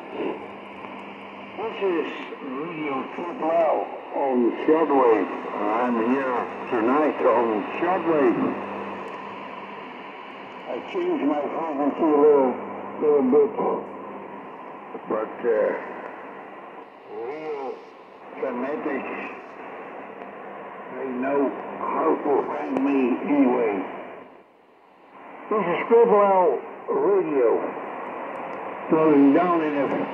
This is Radio Triple L on shortwave. I'm here tonight on shortwave. I changed my frequency a little bit, but real fanatics, they know how to find me anyway. This is Triple L Radio, floating down in the